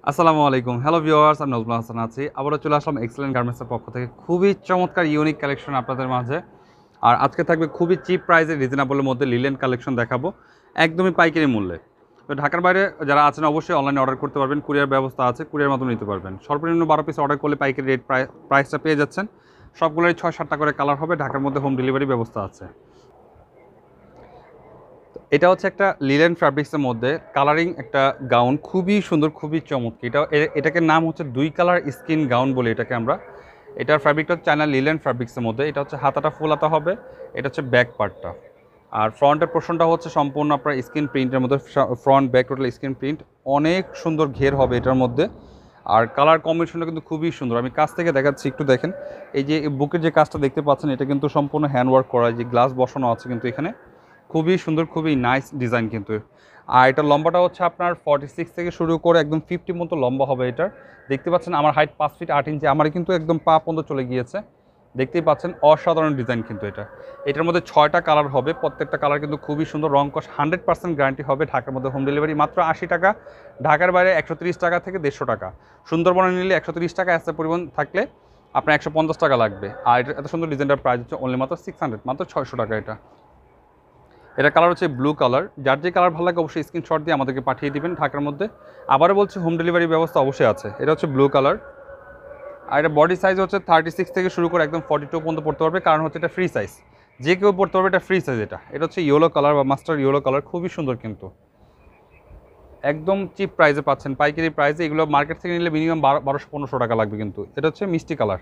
আসসালামু আলাইকুম। Hello viewers, আমি নজরুল হাসান আছি। আবারও চলে আসলাম এক্সেলেন্ট গার্মেন্টসের পক্ষ থেকে খুবই চমৎকার ইউনিক কালেকশন আপনাদের মাঝে। আর আজকে থাকবে খুবই চিপ প্রাইসে রিজনেবলের মধ্যে লিলেন কালেকশন দেখাবো, একদমই পাইকারি মূল্যে। তো ঢাকার বাইরে যারা আছেন অবশ্যই অনলাইনে অর্ডার করতে পারবেন, কুরিয়ার ব্যবস্থা আছে, কুরিয়ার মাধ্যমে নিতে পারবেন। সর্বনিম্ন 12 পিস অর্ডার করলে পাইকারি রেট প্রাইসটা পেয়ে যাচ্ছেন। সবগুলোরই 6-7টা করে কালার হবে, ঢাকার মধ্যে হোম ডেলিভারি ব্যবস্থা আছে। এটা হচ্ছে একটা লিলেন ফ্যাব্রিক্সের মধ্যে কালারিং একটা গাউন, খুবই সুন্দর, খুবই চমৎকার। এটাকে নাম হচ্ছে 2 কালার স্কিন গাউন বলে এটাকে আমরা। এটার ফ্যাব্রিকটা হচ্ছে চায়না লিলেন ফ্যাব্রিক্সের মধ্যে। এটা হচ্ছে হাতাটা ফুল হাতা হবে, এটা হচ্ছে ব্যাক পার্টটা। আর ফ্রন্টের পোর্শনটা হচ্ছে সম্পূর্ণ আপনার স্ক্রিন প্রিন্টের মধ্যে, front back total screen print. অনেক সুন্দর ঘের হবে এটার মধ্যে। আর কালার কম্বিনেশনটা কিন্তু খুবই সুন্দর। আমি কাছ থেকে দেখাচ্ছি, একটু দেখেন। এই যে বুকের যে কাজটা দেখতে পাচ্ছেন, এটা কিন্তু সম্পূর্ণ হ্যান্ডওয়ার্ক করা, যে গ্লাস বসানো আছে কিন্তু এখানে। খুবই সুন্দর, খুবই নাইস ডিজাইন কিন্তু। আর এটার লম্বাটা হচ্ছে আপনার 46 থেকে শুরু করে একদম 50 মতো লম্বা হবে এটার। দেখতে পাচ্ছেন আমার হাইট 5 ফিট 8 ইঞ্চি, আমার কিন্তু একদম পা পর্যন্ত চলে গিয়েছে। দেখতেই পাচ্ছেন অসাধারণ ডিজাইন কিন্তু এটা। এটার মধ্যে 6টা কালার হবে, প্রত্যেকটা কালার কিন্তু খুবই সুন্দর। রং কস 100% গ্যারান্টি হবে। ঢাকার মধ্যে হোম ডেলিভারি মাত্র 80 টাকা, ঢাকার বাইরে 130 টাকা থেকে 150 টাকা। সুন্দরবনে নিলে 130 টাকা, এসে পরিবহন থাকলে আপনার 150 টাকা লাগবে। আর এটা এত সুন্দর ডিজাইনটার প্রাইস হচ্ছে অনলি মাত্র 600, মাত্র 600 টাকা এটা। এটা কালার হচ্ছে ব্লু কালার। যার যে কালার ভালো লাগে অবশ্যই স্ক্রিনশট দিয়ে আমাদেরকে পাঠিয়ে দিবেন ঢাকার মধ্যে। আবারও বলছি, হোম ডেলিভারি ব্যবস্থা অবশ্যই আছে। এটা হচ্ছে ব্লু কালার। আর এটা বডি সাইজ হচ্ছে 36 থেকে শুরু করে একদম 42 পর্যন্ত পড়তে পারবে, কারণ হচ্ছে এটা ফ্রি সাইজ। যে কেউ পড়তে পারবে, এটা ফ্রি সাইজ। এটা হচ্ছে ইয়েলো কালার বা মাস্টার ইয়েলো কালার, খুবই সুন্দর কিন্তু। একদম চিপ প্রাইসে পাচ্ছেন, পাইকারি প্রাইসে। এগুলো মার্কেট থেকে নিলে মিনিমাম 1200-1500 টাকা লাগবে কিন্তু। এটা হচ্ছে মিষ্টি কালার।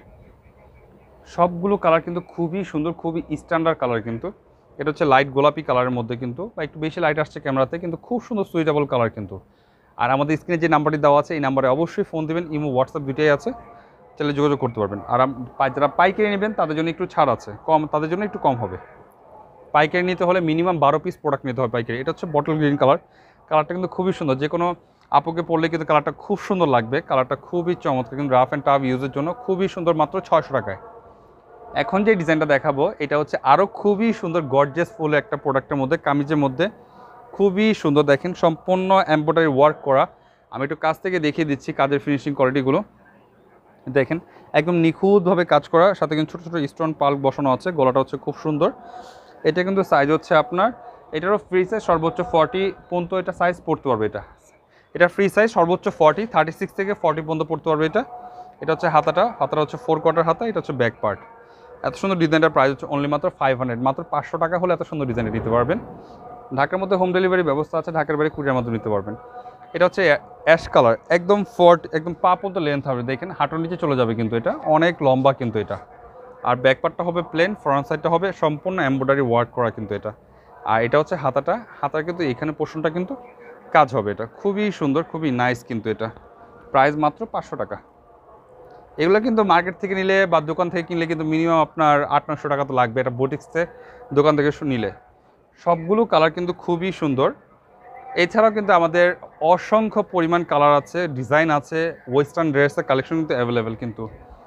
সবগুলো কালার কিন্তু খুবই সুন্দর, খুবই স্ট্যান্ডার্ড কালার কিন্তু। এটা হচ্ছে লাইট গোলাপি কালারের মধ্যে কিন্তু, বা একটু বেশি লাইট আসছে ক্যামেরাতে, কিন্তু খুব সুন্দর সুইটেবল কালার কিন্তু। আর আমাদের স্ক্রিনে যে নাম্বারটি দেওয়া আছে, এই নাম্বারে অবশ্যই ফোন দেবেন। ইমো, হোয়াটসঅ্যাপ দুটোই আছে, চাইলে যোগাযোগ করতে পারবেন। আর যারা পাইকারি নেবেন তাদের জন্য একটু ছাড় আছে, তাদের জন্য একটু কম হবে। পাইকারি নিতে হলে মিনিমাম 12 পিস প্রোডাক্ট নিতে হবে পাইকারি। এটা হচ্ছে বটল গ্রিন কালার। কালারটা কিন্তু খুবই সুন্দর, যে কোনো আপুকে পরলে কিন্তু কালারটা খুব সুন্দর লাগবে। কালারটা খুবই চমৎকার কিন্তু, রাফ অ্যান্ড টাফ ইউজের জন্য খুবই সুন্দর, মাত্র 600 টাকায়। এখন যে ডিজাইনটা দেখাবো, এটা হচ্ছে আরও খুবই সুন্দর গর্জিয়াস ফুল একটা প্রোডাক্টের মধ্যে, কামিজের মধ্যে। খুবই সুন্দর, দেখেন সম্পূর্ণ এমব্রয়ডারি ওয়ার্ক করা। আমি একটু কাছ থেকে দেখিয়ে দিচ্ছি কাজের ফিনিশিং কোয়ালিটিগুলো। দেখেন একদম নিখুঁতভাবে কাজ করা, সাথে কিন্তু ছোটো ছোটো স্টোন পাল্ক বসানো আছে। গলাটা হচ্ছে খুব সুন্দর। এটা কিন্তু সাইজ হচ্ছে আপনার, এটারও ফ্রি সাইজ সর্বোচ্চ 40 পর্যন্ত এটা সাইজ পড়তে পারবে। এটা ফ্রি সাইজ সর্বোচ্চ 36 থেকে 40 পর্যন্ত পড়তে পারবে এটা। এটা হচ্ছে হাতাটা হচ্ছে 4 কোয়ার্টার হাতা। এটা হচ্ছে ব্যাক পার্ট। এত সুন্দর ডিজাইনটার প্রাইস হচ্ছে অনলি মাত্র 500, মাত্র 500 টাকা হলে এত সুন্দর ডিজাইনটা দিতে পারবেন। ঢাকার মধ্যে হোম ডেলিভারি ব্যবস্থা আছে, ঢাকার বাইরে কুরিয়ার মাধ্যমে নিতে পারবেন। এটা হচ্ছে অ্যাশ কালার, একদম একদম পা পর্যন্ত লেন্থ হবে। দেখেন হাঁটুর নিচে চলে যাবে কিন্তু, এটা অনেক লম্বা কিন্তু এটা। আর ব্যাক পার্টটা হবে প্লেন, ফ্রন্ট সাইডটা হবে সম্পূর্ণ এমব্রয়ডারি ওয়ার্ক করা কিন্তু এটা। আর এটা হচ্ছে হাতার কিন্তু এখানে পোর্শনটা কিন্তু কাজ হবে। এটা খুবই সুন্দর, খুবই নাইস কিন্তু। এটা প্রাইস মাত্র 500 টাকা। এগুলো কিন্তু মার্কেট থেকে নিলে বা দোকান থেকে কিনলে কিন্তু মিনিমাম আপনার 800-900 টাকা তো লাগবে, এটা বুটিক্সে দোকান থেকে নিলে। সবগুলো কালার কিন্তু খুবই সুন্দর। এছাড়াও কিন্তু আমাদের অসংখ্য পরিমাণ কালার আছে, ডিজাইন আছে। ওয়েস্টার্ন ড্রেসের কালেকশন কিন্তু অ্যাভেলেবেল কিন্তু।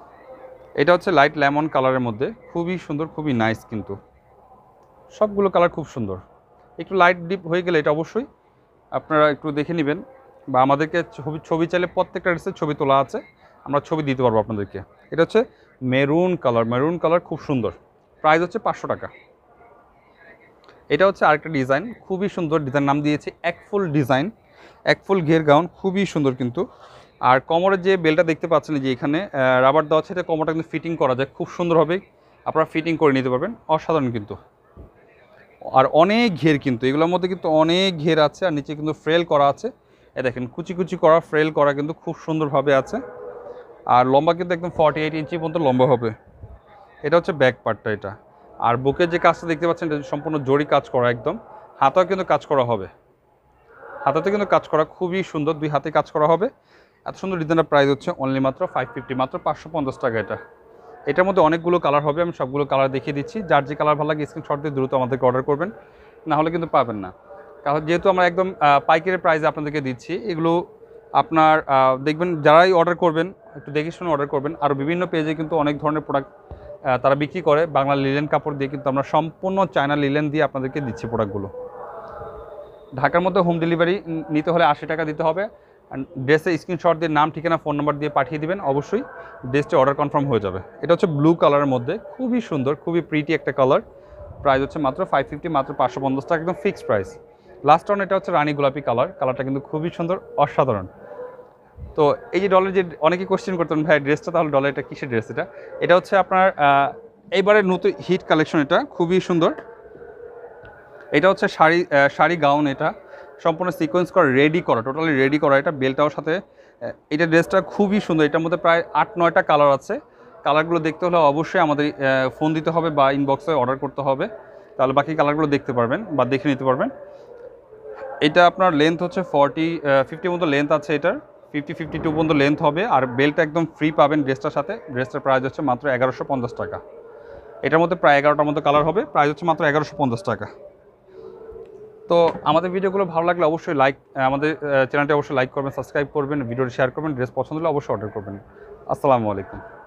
এটা হচ্ছে লাইট লেমন কালারের মধ্যে, খুবই সুন্দর, খুবই নাইস কিন্তু। সবগুলো কালার খুব সুন্দর। একটু লাইট ডিপ হয়ে গেলে এটা অবশ্যই আপনারা একটু দেখে নেবেন, বা আমাদেরকে ছবি চাইলে প্রত্যেকটা ড্রেসের ছবি তোলা আছে, আমরা ছবি দিতে পারবো আপনাদেরকে। এটা হচ্ছে মেরুন কালার, খুব সুন্দর। প্রাইস হচ্ছে 500 টাকা। এটা হচ্ছে আরেকটা ডিজাইন, খুবই সুন্দর ডিজাইন, নাম দিয়েছে এক ফুল ঘের গাউন, খুবই সুন্দর কিন্তু। আর কোমরের যে বেলটা দেখতে পাচ্ছেন, যে এখানে রাবার দেওয়া আছে, এটা কোমরটা কিন্তু ফিটিং করা যায় খুব সুন্দরভাবে। আপনারা ফিটিং করে নিতে পারবেন, অসাধারণ কিন্তু। আর অনেক ঘের কিন্তু, এগুলোর মধ্যে কিন্তু অনেক ঘের আছে। আর নিচে কিন্তু ফ্রেল করা আছে, দেখেন কুচি কুচি করা, ফ্রেল করা কিন্তু খুব সুন্দরভাবে আছে। আর লম্বা কিন্তু একদম 48 ইঞ্চি পর্যন্ত লম্বা হবে। এটা হচ্ছে ব্যাক পার্টটা এটা। আর বুকের যে কাজটা দেখতে পাচ্ছেন, এটা সম্পূর্ণ জরি কাজ করা একদম। হাতাও কিন্তু কাজ করা হবে, হাতাতে কিন্তু কাজ করা খুবই সুন্দর, 2 হাতে কাজ করা হবে। এত সুন্দর ডিজাইনের প্রাইস হচ্ছে অনলি মাত্র 550, মাত্র 550 টাকা এটা। এটার মধ্যে অনেকগুলো কালার হবে, আমি সবগুলো কালার দেখিয়ে দিচ্ছি। যার যে কালার ভালো লাগে স্ক্রিনশট দিয়ে দ্রুত আমাদেরকে অর্ডার করবেন, না হলে কিন্তু পাবেন না। কারণ যেহেতু আমরা একদম পাইকারি প্রাইসে আপনাদেরকে দিচ্ছি, এগুলো আপনার দেখবেন যারাই অর্ডার করবেন একটু দেখে শুনে অর্ডার করবেন। আর বিভিন্ন পেজে কিন্তু অনেক ধরনের প্রোডাক্ট তারা বিক্রি করে, বাংলা লিলেন কাপড় দিয়ে, কিন্তু আমরা সম্পূর্ণ চায়না লিলেন দিয়ে আপনাদেরকে দিচ্ছি প্রোডাক্টগুলো। ঢাকার মধ্যে হোম ডেলিভারি নিতে হলে 80 টাকা দিতে হবে। ড্রেসের স্ক্রিনশট দিয়ে নাম ঠিকানা ফোন নাম্বার দিয়ে পাঠিয়ে দিবেন, অবশ্যই ড্রেসটি অর্ডার কনফার্ম হয়ে যাবে। এটা হচ্ছে ব্লু কালারের মধ্যে, খুবই সুন্দর, খুবই প্রিটি একটা কালার। প্রাইস হচ্ছে মাত্র 550, মাত্র 550 টাকা, একদম ফিক্সড প্রাইস। লাস্ট অন এটা হচ্ছে রানী গোলাপি কালার, কালারটা কিন্তু খুবই সুন্দর, অসাধারণ। তো এই যে ডলার, যে অনেকেই কোশ্চেন করতেন ভাই ড্রেসটা তাহলে ডলার এটা কিসের ড্রেস, এটা হচ্ছে আপনার এইবারে নতুন হিট কালেকশন, এটা খুবই সুন্দর। এটা হচ্ছে শাড়ি গাউন, এটা সম্পূর্ণ সিকোয়েন্স করা, রেডি করা, টোটালি রেডি করা, এটা বেলটাও সাথে। এটা ড্রেসটা খুবই সুন্দর, এটার মধ্যে প্রায় 8-9টা কালার আছে। কালারগুলো দেখতে হলে অবশ্যই আমাদের ফোন দিতে হবে বা ইনবক্সে অর্ডার করতে হবে, তাহলে বাকি কালারগুলো দেখতে পারবেন বা দেখে নিতে পারবেন। এটা আপনার লেন্থ হচ্ছে 50 মতো লেন্থ আছে, এটার 52 পর্যন্ত লেন্থ হবে। আর বেল্টটা একদম ফ্রি পাবেন ড্রেসটার সাথে। ড্রেসটার প্রাইস হচ্ছে মাত্র 1150 টাকা। এটার মধ্যে প্রায় 11টার মতো কালার হবে, প্রাইস হচ্ছে মাত্র 1150 টাকা। তো আমাদের ভিডিওগুলো ভালো লাগলে অবশ্যই আমাদের চ্যানেলটি অবশ্যই লাইক করবেন, সাবস্ক্রাইব করবেন, ভিডিওটি শেয়ার করবেন, ড্রেস পছন্দ হলে অবশ্যই অর্ডার করবেন। আসসালামু আলাইকুম।